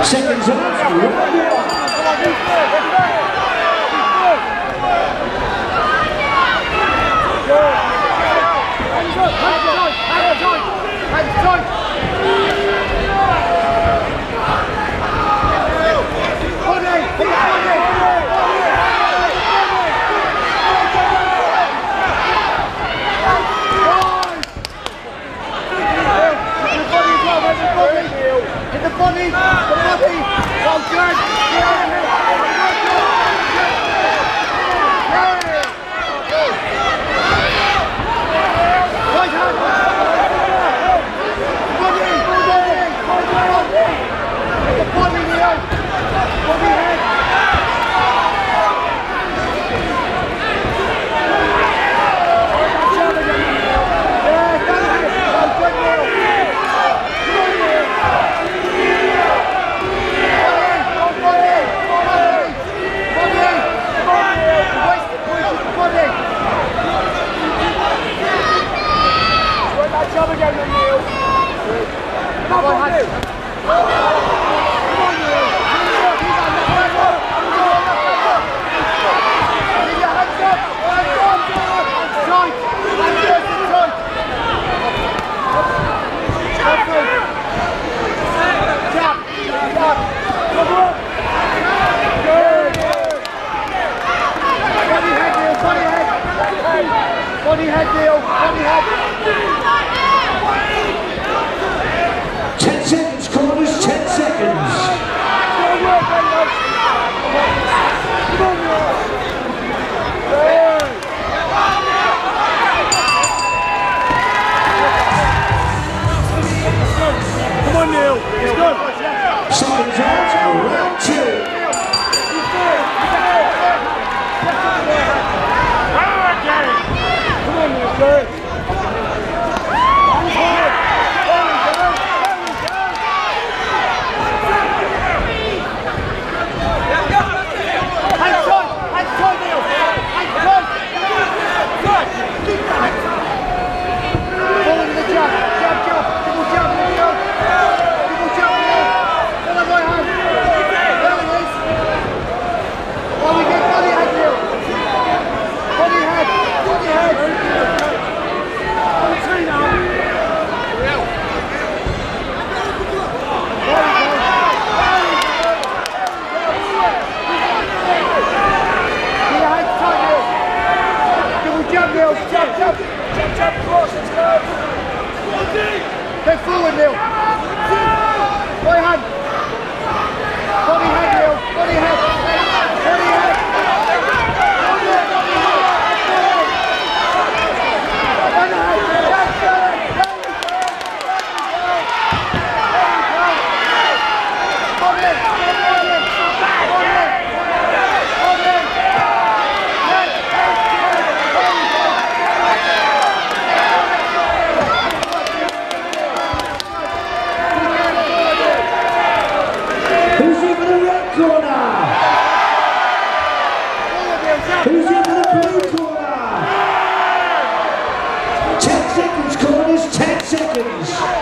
Seconds out, round one. The body, well done. Job again, Neil. Come on, Neil. Come on, Neil. Keep your hands up. Tight. Jab. Come on. Good. Body head, Neil. Body head. Body head, Neil. Body head. 10 seconds, corners, 10 seconds. Come on, Neil. It's good. Seconds out, round two. Come on, Neil. Good. Go forward, Neil. Right hand. Body head, Neil. Body head. Body head. Who's in the blue corner? 10 seconds, corners, 10 seconds.